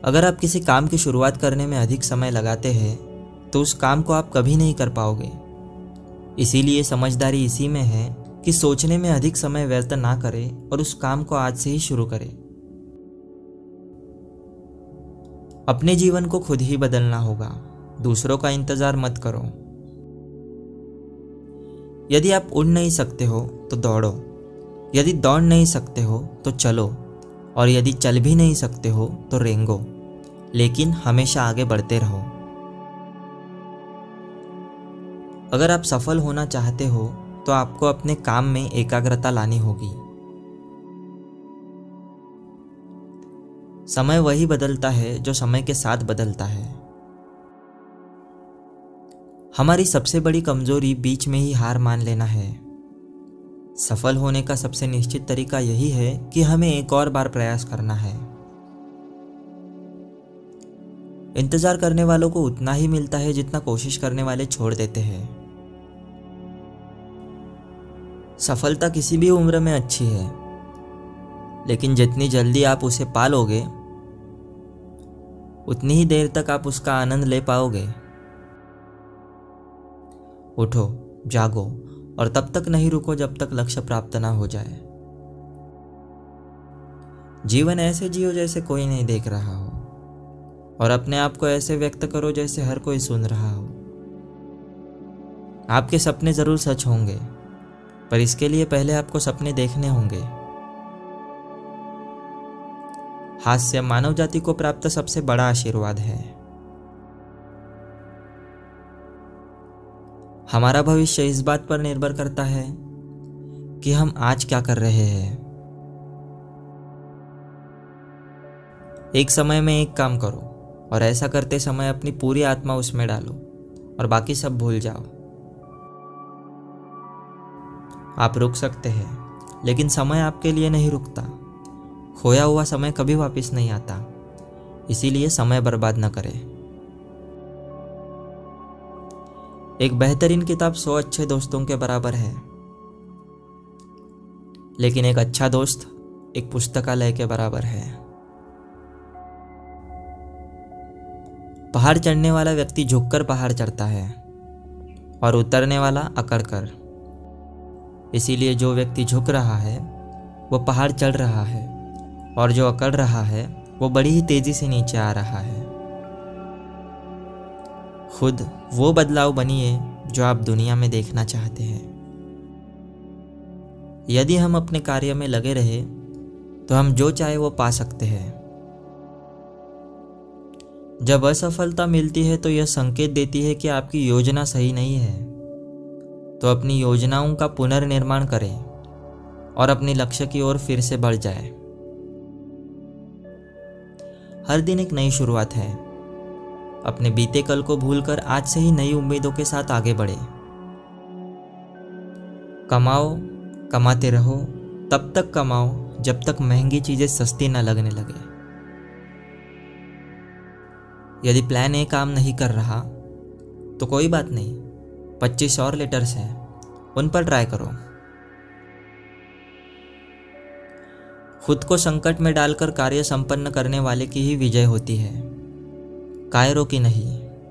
अगर आप किसी काम की शुरुआत करने में अधिक समय लगाते हैं तो उस काम को आप कभी नहीं कर पाओगे। इसीलिए समझदारी इसी में है कि सोचने में अधिक समय व्यर्थ ना करें और उस काम को आज से ही शुरू करें। अपने जीवन को खुद ही बदलना होगा, दूसरों का इंतजार मत करो। यदि आप उड़ नहीं सकते हो तो दौड़ो, यदि दौड़ नहीं सकते हो तो चलो, और यदि चल भी नहीं सकते हो तो रेंगो, लेकिन हमेशा आगे बढ़ते रहो। अगर आप सफल होना चाहते हो तो आपको अपने काम में एकाग्रता लानी होगी। समय वही बदलता है जो समय के साथ बदलता है। हमारी सबसे बड़ी कमजोरी बीच में ही हार मान लेना है। सफल होने का सबसे निश्चित तरीका यही है कि हमें एक और बार प्रयास करना है। इंतजार करने वालों को उतना ही मिलता है जितना कोशिश करने वाले छोड़ देते हैं। सफलता किसी भी उम्र में अच्छी है, लेकिन जितनी जल्दी आप उसे पा लोगे उतनी ही देर तक आप उसका आनंद ले पाओगे। उठो, जागो और तब तक नहीं रुको जब तक लक्ष्य प्राप्त ना हो जाए। जीवन ऐसे जियो जैसे कोई नहीं देख रहा हो, और अपने आप को ऐसे व्यक्त करो जैसे हर कोई सुन रहा हो। आपके सपने जरूर सच होंगे, पर इसके लिए पहले आपको सपने देखने होंगे। हास्य मानव जाति को प्राप्त सबसे बड़ा आशीर्वाद है। हमारा भविष्य इस बात पर निर्भर करता है कि हम आज क्या कर रहे हैं। एक समय में एक काम करो और ऐसा करते समय अपनी पूरी आत्मा उसमें डालो और बाकी सब भूल जाओ। आप रुक सकते हैं, लेकिन समय आपके लिए नहीं रुकता। खोया हुआ समय कभी वापस नहीं आता, इसीलिए समय बर्बाद न करें। एक बेहतरीन किताब 100 अच्छे दोस्तों के बराबर है, लेकिन एक अच्छा दोस्त एक पुस्तकालय के बराबर है। पहाड़ चढ़ने वाला व्यक्ति झुककर पहाड़ चढ़ता है और उतरने वाला अकड़कर। इसीलिए जो व्यक्ति झुक रहा है वो पहाड़ चढ़ रहा है, और जो अकड़ रहा है वो बड़ी ही तेजी से नीचे आ रहा है। खुद वो बदलाव बनिए जो आप दुनिया में देखना चाहते हैं। यदि हम अपने कार्य में लगे रहे तो हम जो चाहे वो पा सकते हैं। जब असफलता मिलती है तो यह संकेत देती है कि आपकी योजना सही नहीं है। तो अपनी योजनाओं का पुनर्निर्माण करें और अपने लक्ष्य की ओर फिर से बढ़ जाए। हर दिन एक नई शुरुआत है। अपने बीते कल को भूलकर आज से ही नई उम्मीदों के साथ आगे बढ़े। कमाओ, कमाते रहो, तब तक कमाओ जब तक महंगी चीजें सस्ती न लगने लगे। यदि प्लान ए काम नहीं कर रहा तो कोई बात नहीं, 25 और लेटर्स हैं, उन पर ट्राई करो। खुद को संकट में डालकर कार्य संपन्न करने वाले की ही विजय होती है, कायरों की नहीं।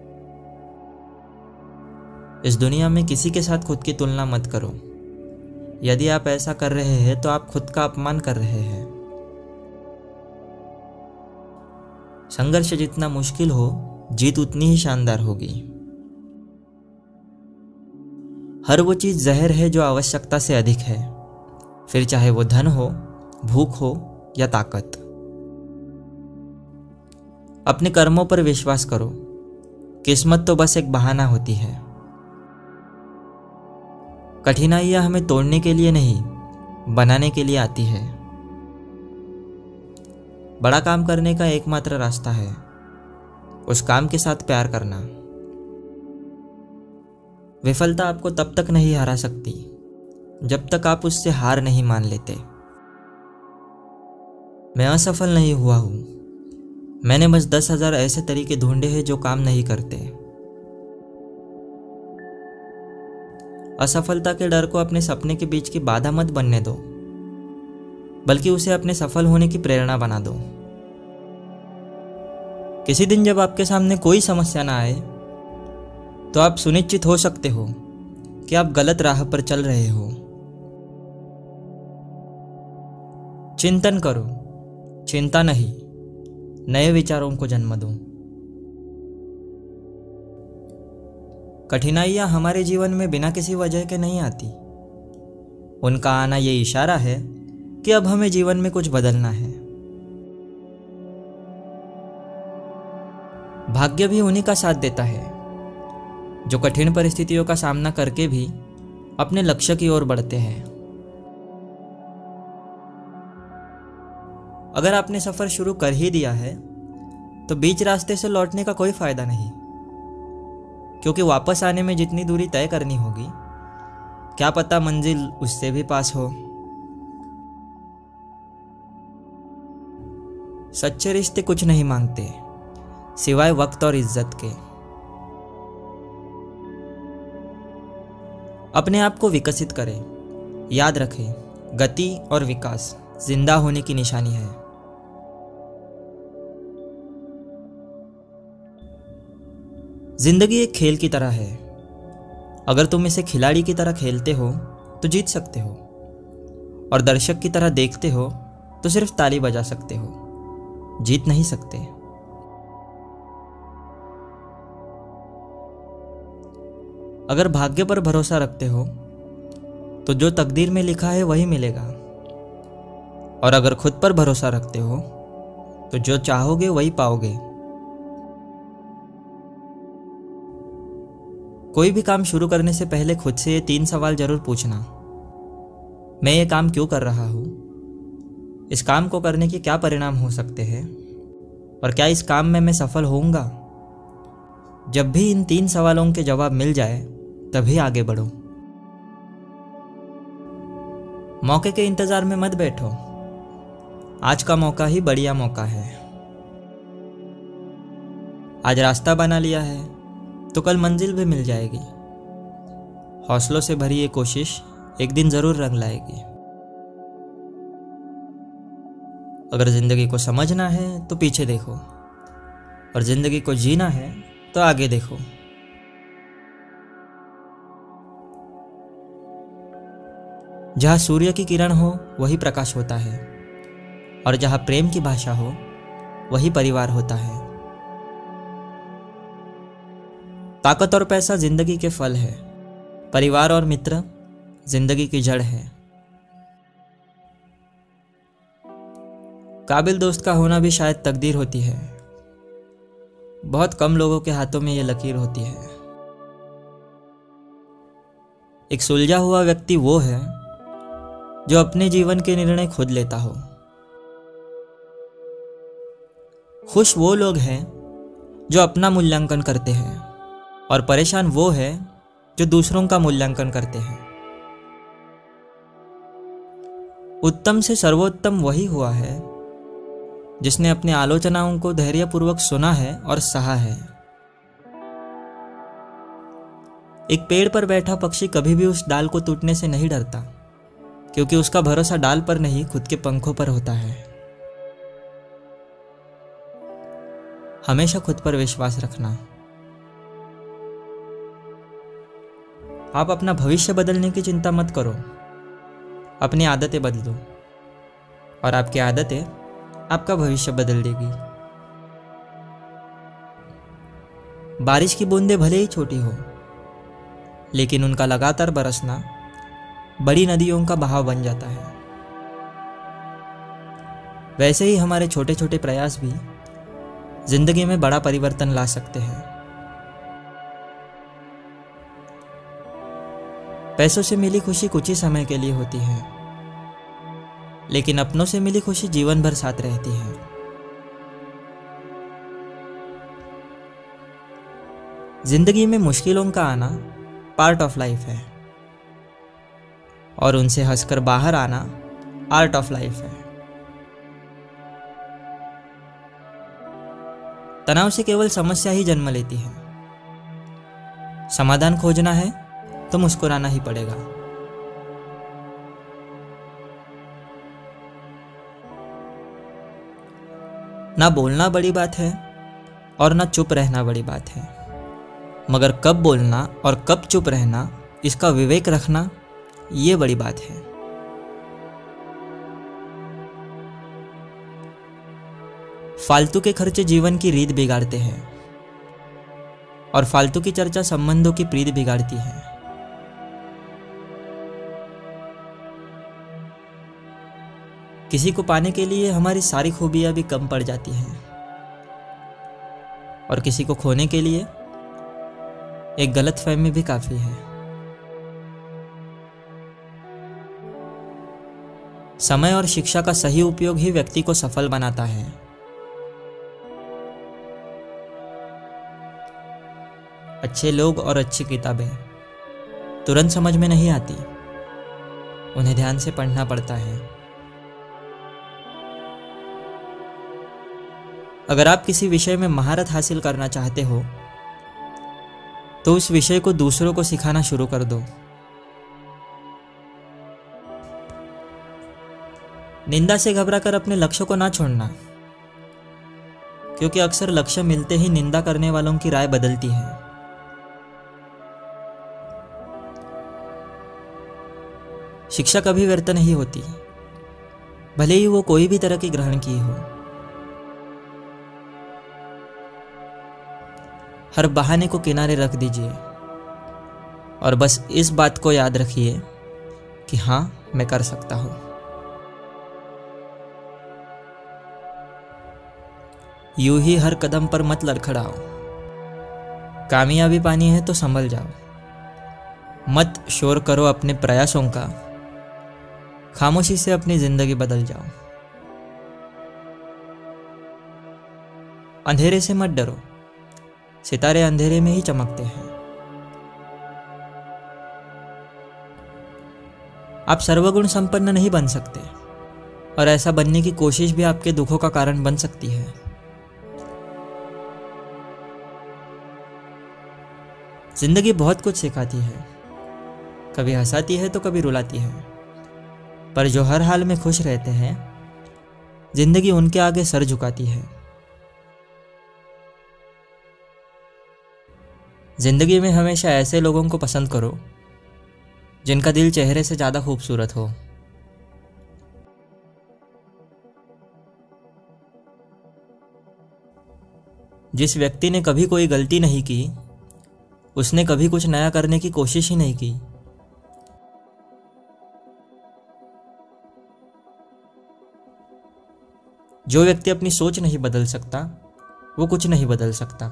इस दुनिया में किसी के साथ खुद की तुलना मत करो। यदि आप ऐसा कर रहे हैं तो आप खुद का अपमान कर रहे हैं। संघर्ष जितना मुश्किल हो, जीत उतनी ही शानदार होगी। हर वो चीज जहर है जो आवश्यकता से अधिक है, फिर चाहे वो धन हो, भूख हो या ताकत। अपने कर्मों पर विश्वास करो। किस्मत तो बस एक बहाना होती है। कठिनाइयां हमें तोड़ने के लिए नहीं, बनाने के लिए आती है। बड़ा काम करने का एकमात्र रास्ता है उस काम के साथ प्यार करना। विफलता आपको तब तक नहीं हरा सकती जब तक आप उससे हार नहीं मान लेते। मैं असफल नहीं हुआ हूं, मैंने बस 10,000 ऐसे तरीके ढूंढे हैं जो काम नहीं करते। असफलता के डर को अपने सपने के बीच की बाधा मत बनने दो, बल्कि उसे अपने सफल होने की प्रेरणा बना दो। किसी दिन जब आपके सामने कोई समस्या ना आए तो आप सुनिश्चित हो सकते हो कि आप गलत राह पर चल रहे हो। चिंतन करो, चिंता नहीं, नए विचारों को जन्म दो। कठिनाइयां हमारे जीवन में बिना किसी वजह के नहीं आती। उनका आना ये इशारा है कि अब हमें जीवन में कुछ बदलना है। भाग्य भी उन्हीं का साथ देता है जो कठिन परिस्थितियों का सामना करके भी अपने लक्ष्य की ओर बढ़ते हैं। अगर आपने सफर शुरू कर ही दिया है तो बीच रास्ते से लौटने का कोई फायदा नहीं, क्योंकि वापस आने में जितनी दूरी तय करनी होगी, क्या पता मंजिल उससे भी पास हो। सच्चे रिश्ते कुछ नहीं मांगते सिवाय वक्त और इज्जत के। अपने आप को विकसित करें। याद रखें, गति और विकास जिंदा होने की निशानी है। जिंदगी एक खेल की तरह है। अगर तुम इसे खिलाड़ी की तरह खेलते हो तो जीत सकते हो, और दर्शक की तरह देखते हो तो सिर्फ ताली बजा सकते हो, जीत नहीं सकते। अगर भाग्य पर भरोसा रखते हो तो जो तकदीर में लिखा है वही मिलेगा, और अगर खुद पर भरोसा रखते हो तो जो चाहोगे वही पाओगे। कोई भी काम शुरू करने से पहले खुद से ये 3 सवाल जरूर पूछना। मैं ये काम क्यों कर रहा हूँ? इस काम को करने के क्या परिणाम हो सकते हैं? और क्या इस काम में मैं सफल होऊंगा? जब भी इन 3 सवालों के जवाब मिल जाए तभी आगे बढ़ो। मौके के इंतजार में मत बैठो। आज का मौका ही बढ़िया मौका है। आज रास्ता बना लिया है तो कल मंजिल भी मिल जाएगी। हौसलों से भरी ये कोशिश एक दिन जरूर रंग लाएगी। अगर जिंदगी को समझना है तो पीछे देखो, और जिंदगी को जीना है तो आगे देखो। जहाँ सूर्य की किरण हो वही प्रकाश होता है, और जहाँ प्रेम की भाषा हो वही परिवार होता है। ताकत और पैसा जिंदगी के फल है, परिवार और मित्र जिंदगी की जड़ है। काबिल दोस्त का होना भी शायद तकदीर होती है। बहुत कम लोगों के हाथों में यह लकीर होती है। एक सुलझा हुआ व्यक्ति वो है जो अपने जीवन के निर्णय खुद लेता हो। खुश वो लोग हैं जो अपना मूल्यांकन करते हैं, और परेशान वो है जो दूसरों का मूल्यांकन करते हैं। उत्तम से सर्वोत्तम वही हुआ है जिसने अपनी आलोचनाओं को धैर्यपूर्वक सुना है और सहा है। एक पेड़ पर बैठा पक्षी कभी भी उस डाल को टूटने से नहीं डरता, क्योंकि उसका भरोसा डाल पर नहीं खुद के पंखों पर होता है। हमेशा खुद पर विश्वास रखना। आप अपना भविष्य बदलने की चिंता मत करो, अपनी आदतें बदलो, और आपकी आदतें आपका भविष्य बदल देगी। बारिश की बूंदें भले ही छोटी हो, लेकिन उनका लगातार बरसना बड़ी नदियों का बहाव बन जाता है। वैसे ही हमारे छोटे छोटे प्रयास भी जिंदगी में बड़ा परिवर्तन ला सकते हैं। पैसों से मिली खुशी कुछ ही समय के लिए होती है, लेकिन अपनों से मिली खुशी जीवन भर साथ रहती है। जिंदगी में मुश्किलों का आना पार्ट ऑफ लाइफ है, और उनसे हंसकर बाहर आना आर्ट ऑफ लाइफ है। तनाव से केवल समस्या ही जन्म लेती है। समाधान खोजना है तो मुस्कुराना ही पड़ेगा। ना बोलना बड़ी बात है, और ना चुप रहना बड़ी बात है, मगर कब बोलना और कब चुप रहना, इसका विवेक रखना, ये बड़ी बात है। फालतू के खर्चे जीवन की रीत बिगाड़ते हैं और फालतू की चर्चा संबंधों की प्रीत बिगाड़ती है। किसी को पाने के लिए हमारी सारी खूबियां भी कम पड़ जाती हैं और किसी को खोने के लिए एक गलतफहमी भी काफी है। समय और शिक्षा का सही उपयोग ही व्यक्ति को सफल बनाता है। अच्छे लोग और अच्छी किताबें तुरंत समझ में नहीं आती, उन्हें ध्यान से पढ़ना पड़ता है। अगर आप किसी विषय में महारत हासिल करना चाहते हो तो उस विषय को दूसरों को सिखाना शुरू कर दो। निंदा से घबराकर अपने लक्ष्य को ना छोड़ना, क्योंकि अक्सर लक्ष्य मिलते ही निंदा करने वालों की राय बदलती है। शिक्षा कभी व्यर्थ नहीं होती, भले ही वो कोई भी तरह की ग्रहण की हो। हर बहाने को किनारे रख दीजिए और बस इस बात को याद रखिए कि हाँ, मैं कर सकता हूं। यूं ही हर कदम पर मत लड़खड़ाओ। कामयाबी पानी है तो संभल जाओ। मत शोर करो अपने प्रयासों का, खामोशी से अपनी जिंदगी बदल जाओ। अंधेरे से मत डरो, सितारे अंधेरे में ही चमकते हैं। आप सर्वगुण संपन्न नहीं बन सकते और ऐसा बनने की कोशिश भी आपके दुखों का कारण बन सकती है। जिंदगी बहुत कुछ सिखाती है, कभी हंसाती है तो कभी रुलाती है, पर जो हर हाल में खुश रहते हैं, जिंदगी उनके आगे सर झुकाती है। जिंदगी में हमेशा ऐसे लोगों को पसंद करो जिनका दिल चेहरे से ज्यादा खूबसूरत हो। जिस व्यक्ति ने कभी कोई गलती नहीं की, उसने कभी कुछ नया करने की कोशिश ही नहीं की। जो व्यक्ति अपनी सोच नहीं बदल सकता, वो कुछ नहीं बदल सकता।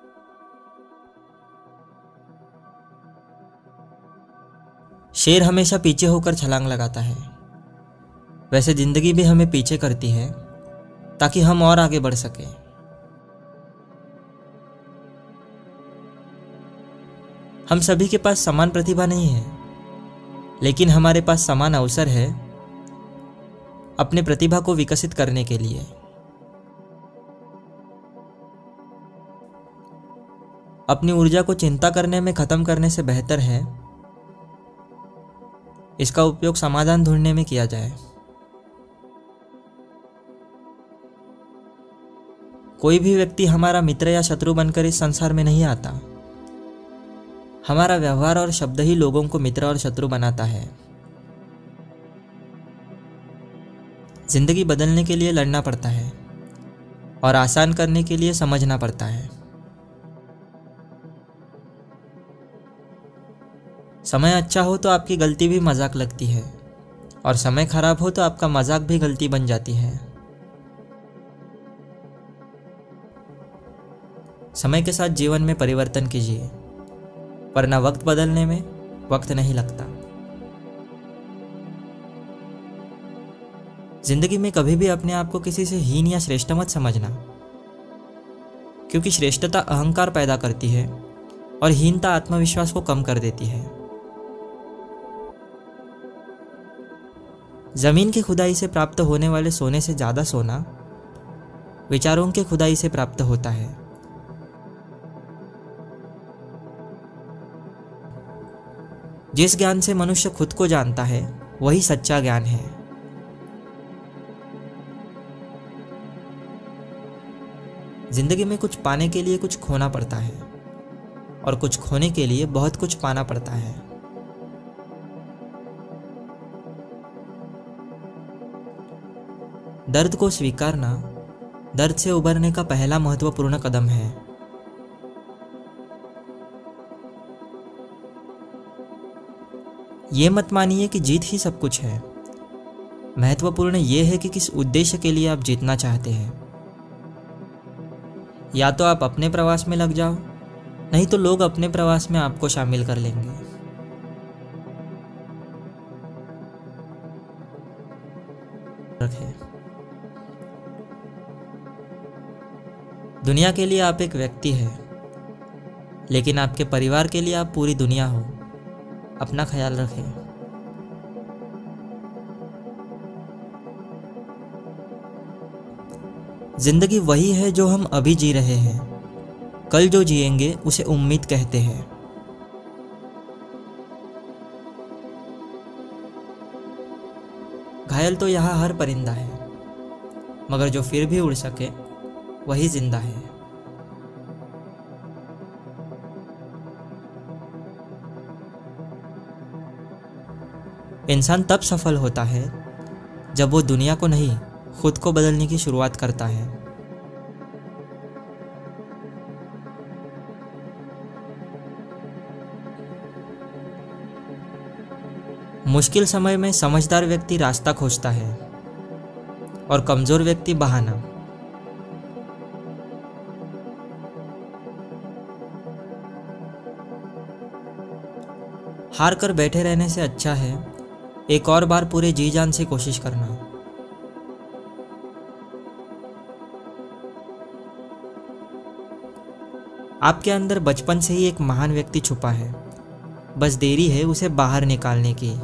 शेर हमेशा पीछे होकर छलांग लगाता है, वैसे जिंदगी भी हमें पीछे करती है ताकि हम और आगे बढ़ सके। हम सभी के पास समान प्रतिभा नहीं है, लेकिन हमारे पास समान अवसर है अपने प्रतिभा को विकसित करने के लिए। अपनी ऊर्जा को चिंता करने में खत्म करने से बेहतर है इसका उपयोग समाधान ढूंढने में किया जाए। कोई भी व्यक्ति हमारा मित्र या शत्रु बनकर इस संसार में नहीं आता। हमारा व्यवहार और शब्द ही लोगों को मित्र और शत्रु बनाता है। जिंदगी बदलने के लिए लड़ना पड़ता है और आसान करने के लिए समझना पड़ता है। समय अच्छा हो तो आपकी गलती भी मजाक लगती है और समय खराब हो तो आपका मजाक भी गलती बन जाती है। समय के साथ जीवन में परिवर्तन कीजिए, वरना वक्त बदलने में वक्त नहीं लगता। जिंदगी में कभी भी अपने आप को किसी से हीन या श्रेष्ठ मत समझना, क्योंकि श्रेष्ठता अहंकार पैदा करती है और हीनता आत्मविश्वास को कम कर देती है। जमीन की खुदाई से प्राप्त होने वाले सोने से ज्यादा सोना विचारों की खुदाई से प्राप्त होता है। जिस ज्ञान से मनुष्य खुद को जानता है, वही सच्चा ज्ञान है। जिंदगी में कुछ पाने के लिए कुछ खोना पड़ता है और कुछ खोने के लिए बहुत कुछ पाना पड़ता है। दर्द को स्वीकारना दर्द से उबरने का पहला महत्वपूर्ण कदम है। ये मत मानिए कि जीत ही सब कुछ है। महत्वपूर्ण ये है कि किस उद्देश्य के लिए आप जीतना चाहते हैं। या तो आप अपने प्रवास में लग जाओ, नहीं तो लोग अपने प्रवास में आपको शामिल कर लेंगे। दुनिया के लिए आप एक व्यक्ति हैं, लेकिन आपके परिवार के लिए आप पूरी दुनिया हो। अपना ख्याल रखें। जिंदगी वही है जो हम अभी जी रहे हैं। कल जो जिएंगे उसे उम्मीद कहते हैं। घायल तो यहाँ हर परिंदा है, मगर जो फिर भी उड़ सके वही जिंदा है। इंसान तब सफल होता है जब वो दुनिया को नहीं, खुद को बदलने की शुरुआत करता है। मुश्किल समय में समझदार व्यक्ति रास्ता खोजता है और कमजोर व्यक्ति बहाना। हार कर बैठे रहने से अच्छा है एक और बार पूरे जी जान से कोशिश करना। आपके अंदर बचपन से ही एक महान व्यक्ति छुपा है, बस देरी है उसे बाहर निकालने की।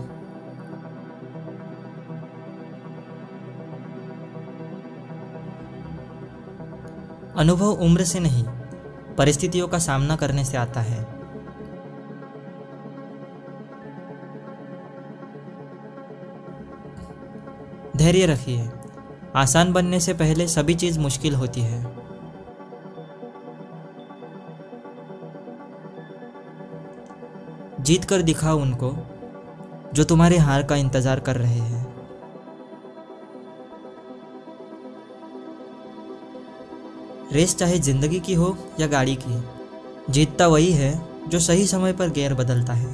अनुभव उम्र से नहीं, परिस्थितियों का सामना करने से आता है। धैर्य रखिए। आसान बनने से पहले सभी चीज मुश्किल होती है। जीत कर दिखाओ उनको जो तुम्हारे हार का इंतजार कर रहे हैं। रेस चाहे जिंदगी की हो या गाड़ी की, जीतता वही है जो सही समय पर गियर बदलता है।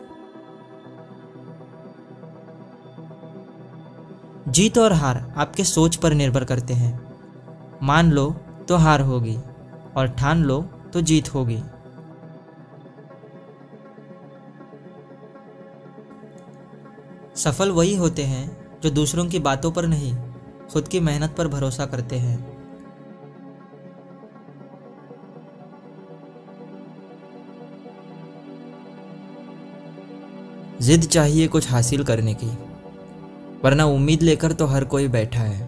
जीत और हार आपके सोच पर निर्भर करते हैं। मान लो तो हार होगी और ठान लो तो जीत होगी। सफल वही होते हैं जो दूसरों की बातों पर नहीं, खुद की मेहनत पर भरोसा करते हैं। जिद चाहिए कुछ हासिल करने की, वरना उम्मीद लेकर तो हर कोई बैठा है।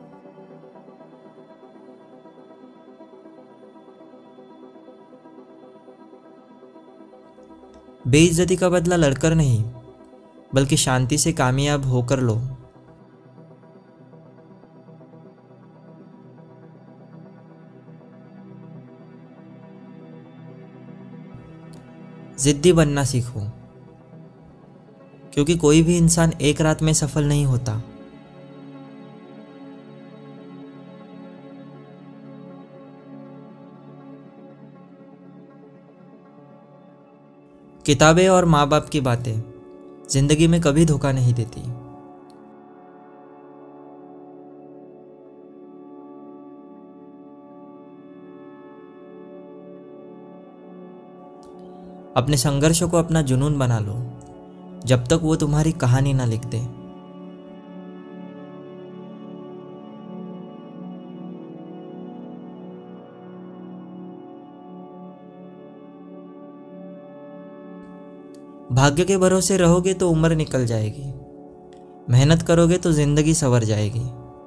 बेइज्जती का बदला लड़कर नहीं, बल्कि शांति से कामयाब होकर लो। जिद्दी बनना सीखो, क्योंकि कोई भी इंसान एक रात में सफल नहीं होता। किताबें और माँ बाप की बातें जिंदगी में कभी धोखा नहीं देती। अपने संघर्षों को अपना जुनून बना लो, जब तक वो तुम्हारी कहानी ना लिख दे। भाग्य के भरोसे रहोगे तो उम्र निकल जाएगी, मेहनत करोगे तो जिंदगी संवर जाएगी।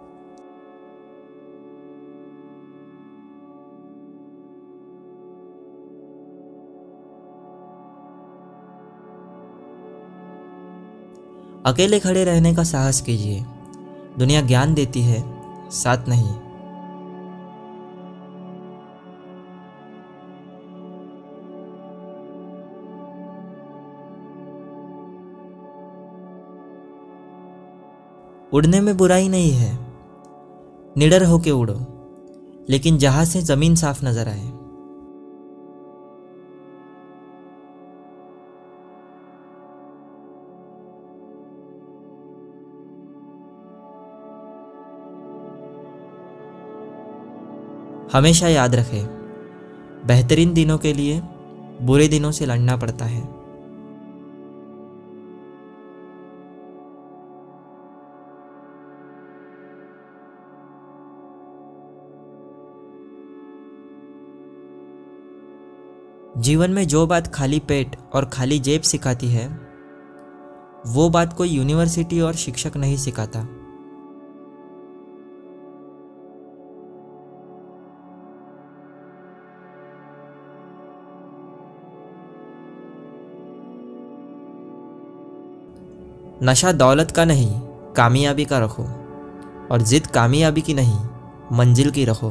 अकेले खड़े रहने का साहस कीजिए। दुनिया ज्ञान देती है, साथ नहीं। उड़ने में बुराई नहीं है, निडर होके उड़ो, लेकिन जहां से जमीन साफ नजर आए। हमेशा याद रखें, बेहतरीन दिनों के लिए बुरे दिनों से लड़ना पड़ता है। जीवन में जो बात खाली पेट और खाली जेब सिखाती है, वो बात कोई यूनिवर्सिटी और शिक्षक नहीं सिखाता। नशा दौलत का नहीं, कामयाबी का रखो, और जिद कामयाबी की नहीं, मंजिल की रखो।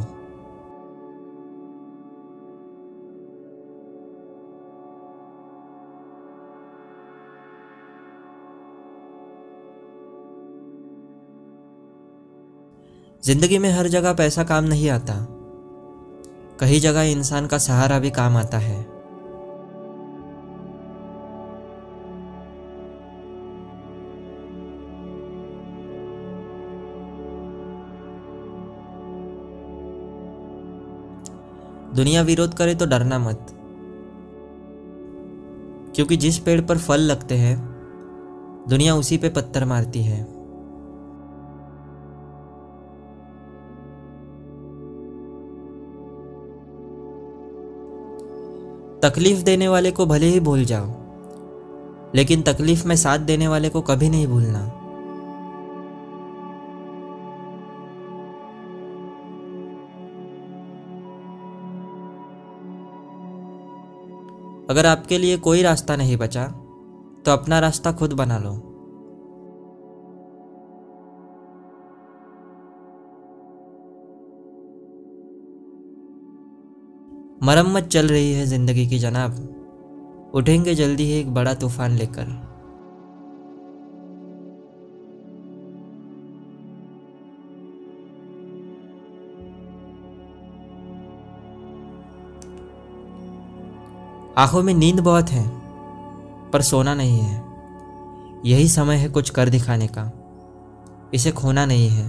जिंदगी में हर जगह पैसा काम नहीं आता, कई जगह इंसान का सहारा भी काम आता है। दुनिया विरोध करे तो डरना मत, क्योंकि जिस पेड़ पर फल लगते हैं दुनिया उसी पे पत्थर मारती है। तकलीफ देने वाले को भले ही भूल जाओ, लेकिन तकलीफ में साथ देने वाले को कभी नहीं भूलना। अगर आपके लिए कोई रास्ता नहीं बचा तो अपना रास्ता खुद बना लो। मरम्मत चल रही है जिंदगी की जनाब, उठेंगे जल्दी ही एक बड़ा तूफान लेकर। आंखों में नींद बहुत है पर सोना नहीं है। यही समय है कुछ कर दिखाने का, इसे खोना नहीं है।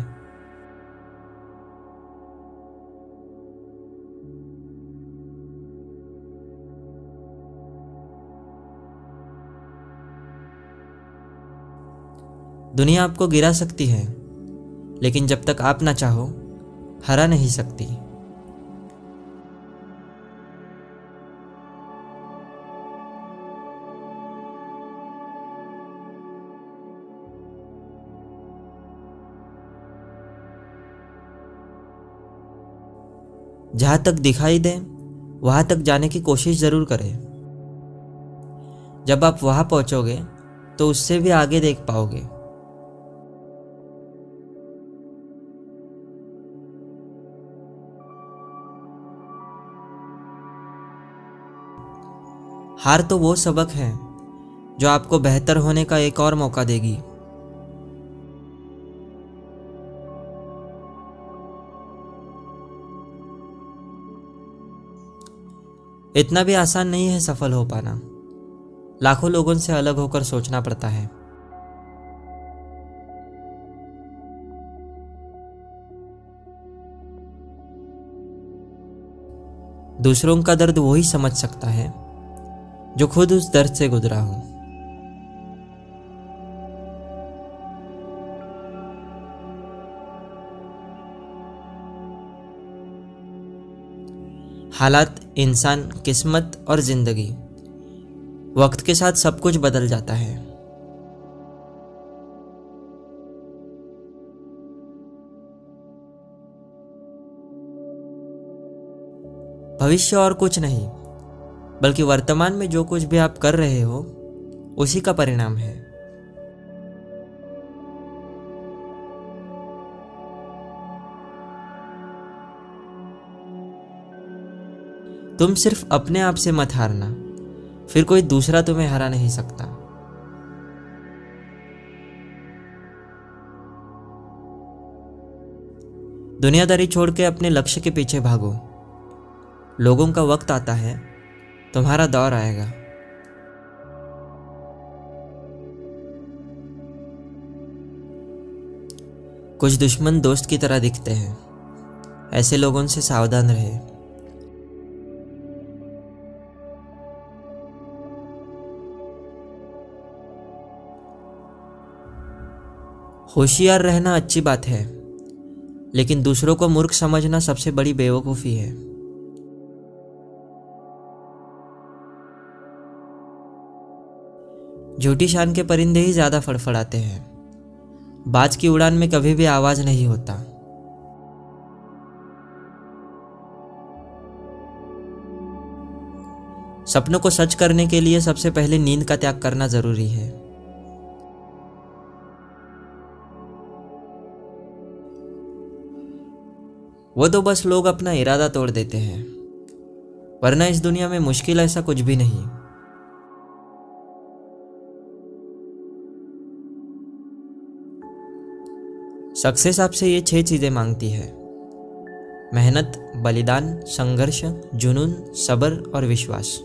दुनिया आपको गिरा सकती है, लेकिन जब तक आप ना चाहो हरा नहीं सकती। जहां तक दिखाई दे वहां तक जाने की कोशिश जरूर करें। जब आप वहां पहुंचोगे तो उससे भी आगे देख पाओगे। हार तो वो सबक है जो आपको बेहतर होने का एक और मौका देगी। इतना भी आसान नहीं है सफल हो पाना, लाखों लोगों से अलग होकर सोचना पड़ता है। दूसरों का दर्द वही समझ सकता है जो खुद उस दर्द से गुजरा हो। हालात, इंसान, किस्मत और जिंदगी, वक्त के साथ सब कुछ बदल जाता है। भविष्य और कुछ नहीं, बल्कि वर्तमान में जो कुछ भी आप कर रहे हो उसी का परिणाम है। तुम सिर्फ अपने आप से मत हारना, फिर कोई दूसरा तुम्हें हरा नहीं सकता। दुनियादारी छोड़ के अपने लक्ष्य के पीछे भागो। लोगों का वक्त आता है, तुम्हारा दौर आएगा। कुछ दुश्मन दोस्त की तरह दिखते हैं, ऐसे लोगों से सावधान रहे। होशियार रहना अच्छी बात है, लेकिन दूसरों को मूर्ख समझना सबसे बड़ी बेवकूफ़ी है। झूठी शान के परिंदे ही ज़्यादा फड़फड़ाते हैं। बाज की उड़ान में कभी भी आवाज़ नहीं होता। सपनों को सच करने के लिए सबसे पहले नींद का त्याग करना ज़रूरी है। वो तो बस लोग अपना इरादा तोड़ देते हैं, वरना इस दुनिया में मुश्किल ऐसा कुछ भी नहीं। सक्सेस आपसे ये 6 चीज़ें मांगती है: मेहनत, बलिदान, संघर्ष, जुनून, सब्र और विश्वास।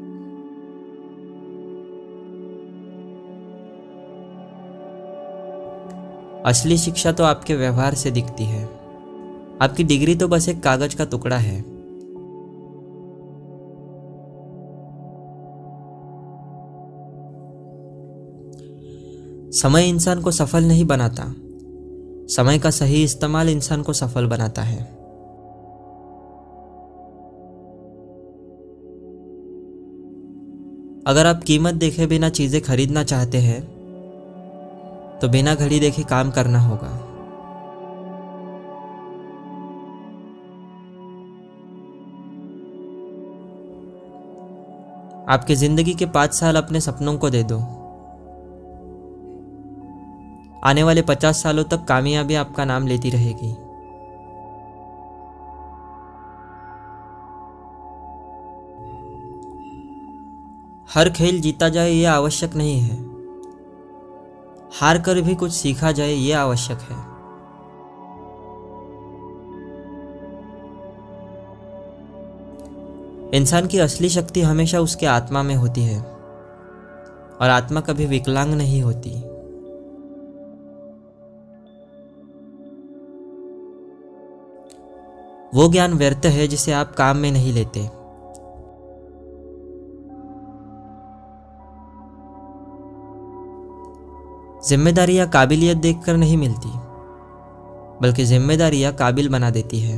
असली शिक्षा तो आपके व्यवहार से दिखती है। आपकी डिग्री तो बस एक कागज का टुकड़ा है। समय इंसान को सफल नहीं बनाता, समय का सही इस्तेमाल इंसान को सफल बनाता है। अगर आप कीमत देखे बिना चीजें खरीदना चाहते हैं, तो बिना घड़ी देखे काम करना होगा। आपकी जिंदगी के 5 साल अपने सपनों को दे दो। आने वाले 50 सालों तक कामयाबी आपका नाम लेती रहेगी। हर खेल जीता जाए ये आवश्यक नहीं है, हार कर भी कुछ सीखा जाए ये आवश्यक है। इंसान की असली शक्ति हमेशा उसके आत्मा में होती है, और आत्मा कभी विकलांग नहीं होती। वो ज्ञान व्यर्थ है जिसे आप काम में नहीं लेते। जिम्मेदारियां काबिलियत देखकर नहीं मिलती, बल्कि जिम्मेदारियां काबिल बना देती है।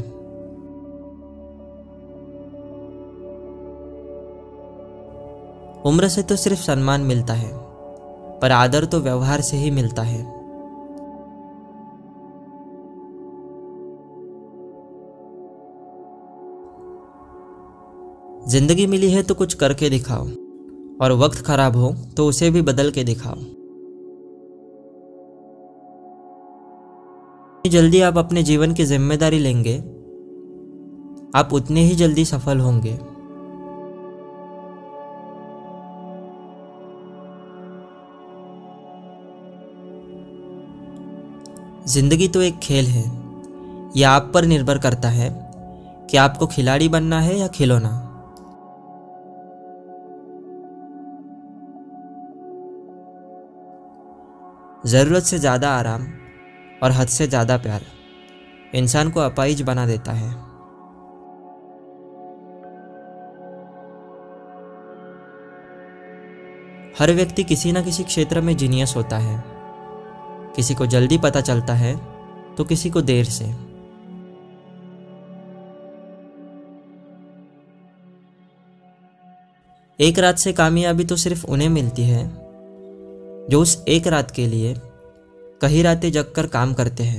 उम्र से तो सिर्फ सम्मान मिलता है, पर आदर तो व्यवहार से ही मिलता है। जिंदगी मिली है तो कुछ करके दिखाओ, और वक्त खराब हो तो उसे भी बदल के दिखाओ। जितनी जल्दी आप अपने जीवन की जिम्मेदारी लेंगे, आप उतने ही जल्दी सफल होंगे। जिंदगी तो एक खेल है, यह आप पर निर्भर करता है कि आपको खिलाड़ी बनना है या खिलौना। जरूरत से ज्यादा आराम और हद से ज्यादा प्यार इंसान को अपाहिज बना देता है। हर व्यक्ति किसी न किसी क्षेत्र में जीनियस होता है। किसी को जल्दी पता चलता है तो किसी को देर से। एक रात से कामयाबी तो सिर्फ उन्हें मिलती है जो उस एक रात के लिए कई रातें जगकर काम करते हैं।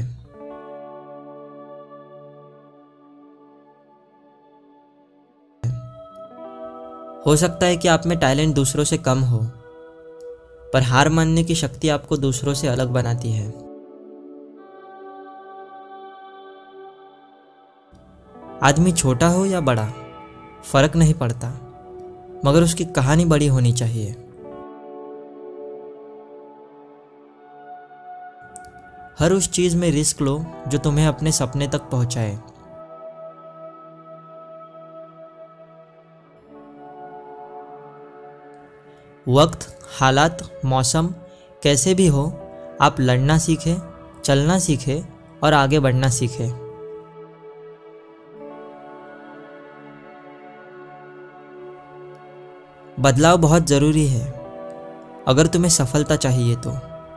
हो सकता है कि आप में टैलेंट दूसरों से कम हो, पर हार मानने की शक्ति आपको दूसरों से अलग बनाती है। आदमी छोटा हो या बड़ा फर्क नहीं पड़ता, मगर उसकी कहानी बड़ी होनी चाहिए। हर उस चीज़ में रिस्क लो जो तुम्हें अपने सपने तक पहुंचाए। वक्त, हालात, मौसम कैसे भी हो, आप लड़ना सीखें, चलना सीखें और आगे बढ़ना सीखें। बदलाव बहुत ज़रूरी है अगर तुम्हें सफलता चाहिए तो।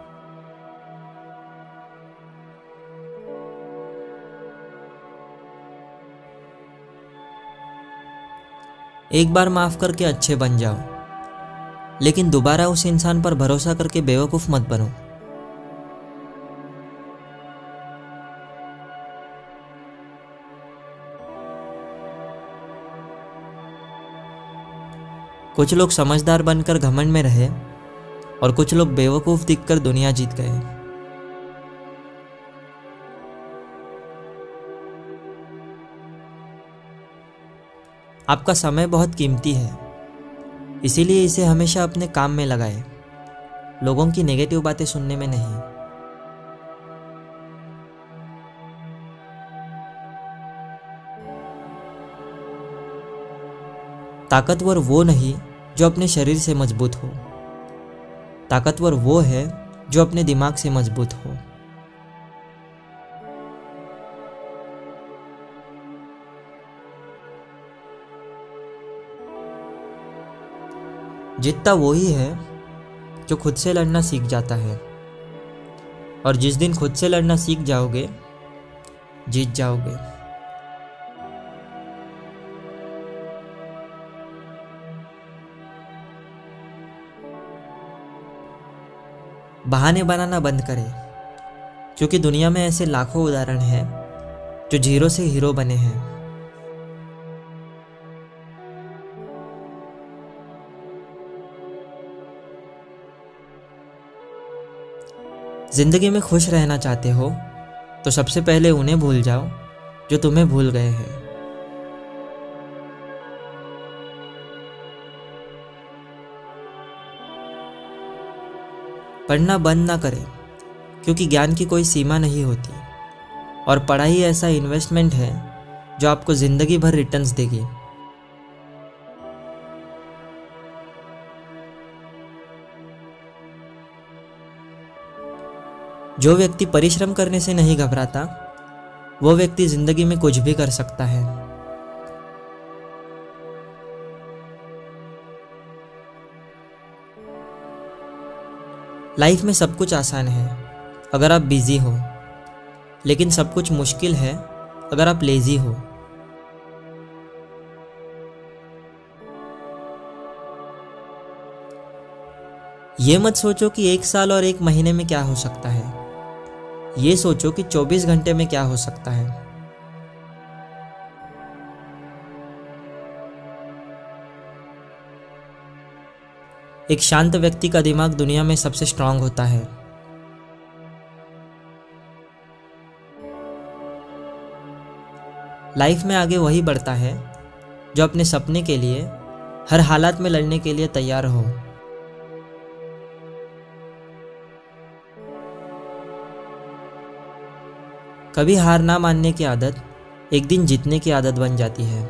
एक बार माफ़ करके अच्छे बन जाओ, लेकिन दोबारा उस इंसान पर भरोसा करके बेवकूफ़ मत बनो। कुछ लोग समझदार बनकर घमंड में रहे और कुछ लोग बेवकूफ़ दिखकर दुनिया जीत गए। आपका समय बहुत कीमती है, इसीलिए इसे हमेशा अपने काम में लगाएं, लोगों की नेगेटिव बातें सुनने में नहीं। ताकतवर वो नहीं जो अपने शरीर से मजबूत हो, ताकतवर वो है जो अपने दिमाग से मजबूत हो। जीतता वो ही है जो खुद से लड़ना सीख जाता है, और जिस दिन खुद से लड़ना सीख जाओगे, जीत जाओगे। बहाने बनाना बंद करें, क्योंकि दुनिया में ऐसे लाखों उदाहरण हैं जो जीरो से हीरो बने हैं। जिंदगी में खुश रहना चाहते हो तो सबसे पहले उन्हें भूल जाओ जो तुम्हें भूल गए हैं। पढ़ना बंद ना करें, क्योंकि ज्ञान की कोई सीमा नहीं होती, और पढ़ाई ऐसा इन्वेस्टमेंट है जो आपको ज़िंदगी भर रिटर्न्स देगी। जो व्यक्ति परिश्रम करने से नहीं घबराता, वो व्यक्ति ज़िंदगी में कुछ भी कर सकता है। लाइफ में सब कुछ आसान है अगर आप बिजी हो, लेकिन सब कुछ मुश्किल है अगर आप लेजी हो। ये मत सोचो कि 1 साल और 1 महीने में क्या हो सकता है, ये सोचो कि 24 घंटे में क्या हो सकता है। एक शांत व्यक्ति का दिमाग दुनिया में सबसे स्ट्रांग होता है। लाइफ में आगे वही बढ़ता है जो अपने सपने के लिए हर हालात में लड़ने के लिए तैयार हो। कभी हार ना मानने की आदत एक दिन जीतने की आदत बन जाती है।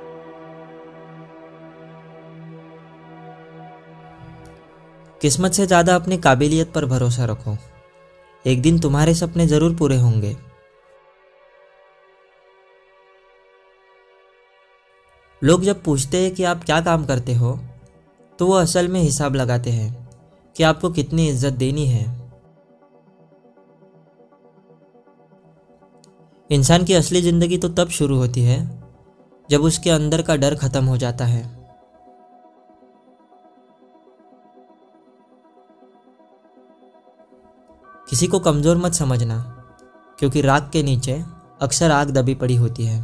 किस्मत से ज़्यादा अपनी काबिलियत पर भरोसा रखो, एक दिन तुम्हारे सपने ज़रूर पूरे होंगे। लोग जब पूछते हैं कि आप क्या काम करते हो, तो वो असल में हिसाब लगाते हैं कि आपको कितनी इज्जत देनी है। इंसान की असली ज़िंदगी तो तब शुरू होती है जब उसके अंदर का डर खत्म हो जाता है। किसी को कमज़ोर मत समझना, क्योंकि राख के नीचे अक्सर आग दबी पड़ी होती है।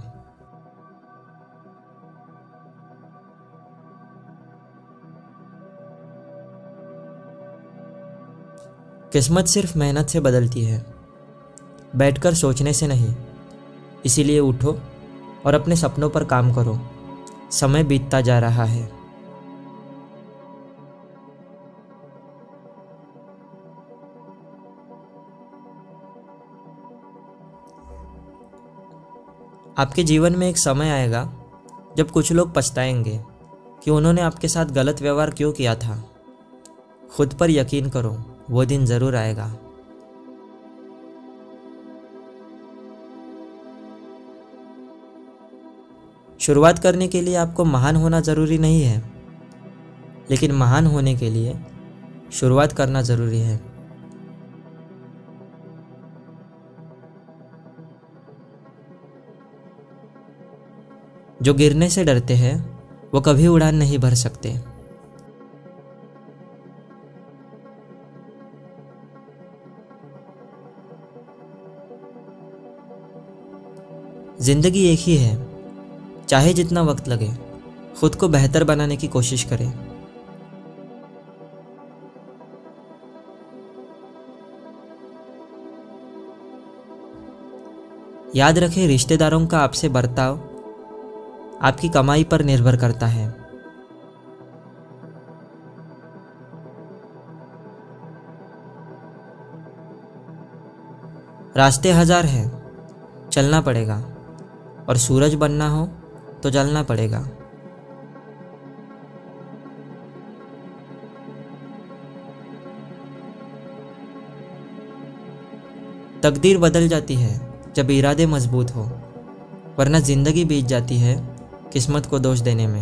किस्मत सिर्फ मेहनत से बदलती है, बैठकर सोचने से नहीं। इसीलिए उठो और अपने सपनों पर काम करो। समय बीतता जा रहा है। आपके जीवन में एक समय आएगा जब कुछ लोग पछताएंगे कि उन्होंने आपके साथ गलत व्यवहार क्यों किया था। खुद पर यकीन करो, वो दिन ज़रूर आएगा। शुरुआत करने के लिए आपको महान होना ज़रूरी नहीं है, लेकिन महान होने के लिए शुरुआत करना ज़रूरी है। जो गिरने से डरते हैं वो कभी उड़ान नहीं भर सकते। जिंदगी एक ही है, चाहे जितना वक्त लगे, खुद को बेहतर बनाने की कोशिश करें। याद रखें, रिश्तेदारों का आपसे बर्ताव आपकी कमाई पर निर्भर करता है। रास्ते हजार हैं, चलना पड़ेगा, और सूरज बनना हो तो जलना पड़ेगा। तकदीर बदल जाती है जब इरादे मजबूत हो, वरना जिंदगी बीत जाती है किस्मत को दोष देने में।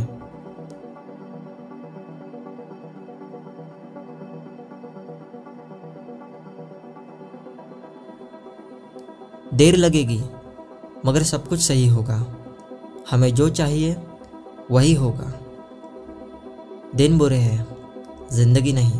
देर लगेगी मगर सब कुछ सही होगा। हमें जो चाहिए वही होगा। दिन बुरे हैं, जिंदगी नहीं।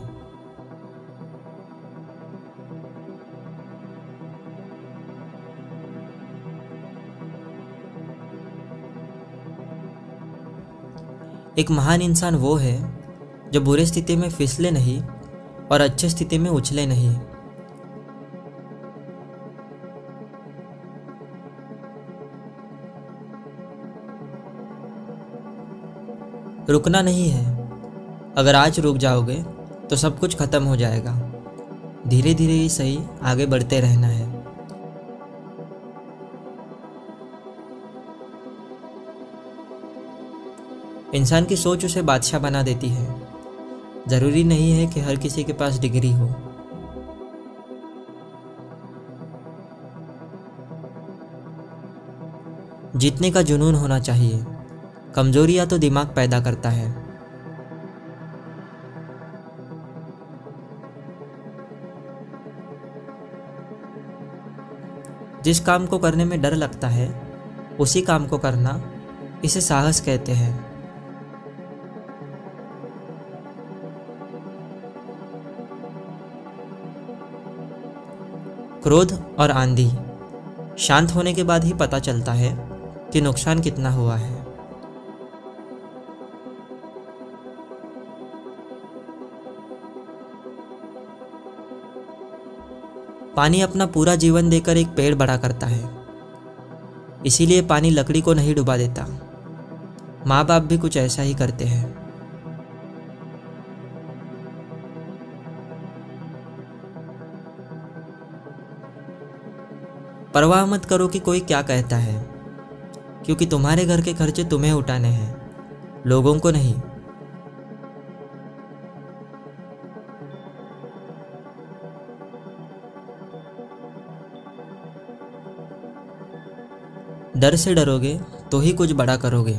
एक महान इंसान वो है जो बुरी स्थिति में फिसले नहीं और अच्छी स्थिति में उछले नहीं। रुकना नहीं है, अगर आज रुक जाओगे तो सब कुछ खत्म हो जाएगा। धीरे धीरे ही सही, आगे बढ़ते रहना है। इंसान की सोच उसे बादशाह बना देती है। जरूरी नहीं है कि हर किसी के पास डिग्री हो। जीतने का जुनून होना चाहिए। कमजोरियां तो दिमाग पैदा करता है। जिस काम को करने में डर लगता है उसी काम को करना, इसे साहस कहते हैं। क्रोध और आंधी, शांत होने के बाद ही पता चलता है कि नुकसान कितना हुआ है। पानी अपना पूरा जीवन देकर एक पेड़ बड़ा करता है, इसीलिए पानी लकड़ी को नहीं डुबा देता। माँ बाप भी कुछ ऐसा ही करते हैं। परवाह मत करो कि कोई क्या कहता है, क्योंकि तुम्हारे घर के खर्चे तुम्हें उठाने हैं, लोगों को नहीं। डर से डरोगे तो ही कुछ बड़ा करोगे।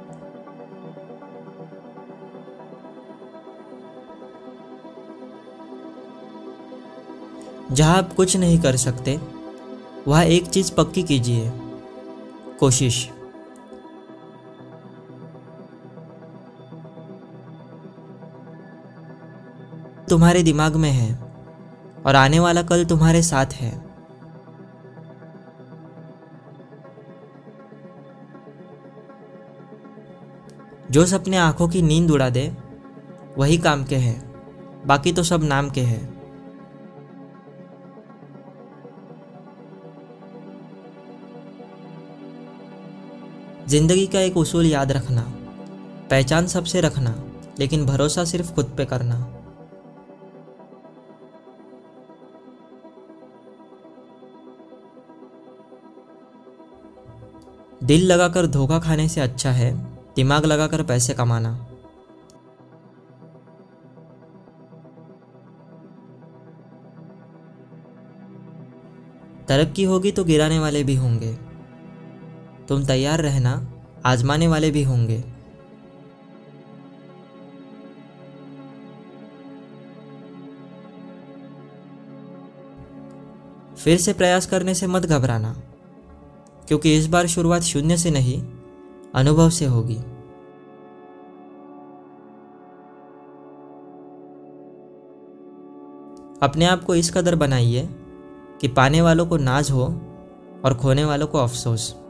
जहां आप कुछ नहीं कर सकते वहां एक चीज पक्की कीजिए, कोशिश। तुम्हारे दिमाग में है और आने वाला कल तुम्हारे साथ है। जो सपने आंखों की नींद उड़ा दे वही काम के हैं, बाकी तो सब नाम के हैं। जिंदगी का एक उसूल याद रखना, पहचान सबसे रखना, लेकिन भरोसा सिर्फ खुद पे करना। दिल लगाकर धोखा खाने से अच्छा है दिमाग लगाकर पैसे कमाना। तरक्की होगी तो गिराने वाले भी होंगे, तुम तैयार रहना, आजमाने वाले भी होंगे। फिर से प्रयास करने से मत घबराना, क्योंकि इस बार शुरुआत शून्य से नहीं, अनुभव से होगी। अपने आप को इस कदर बनाइए कि पाने वालों को नाज हो और खोने वालों को अफसोस।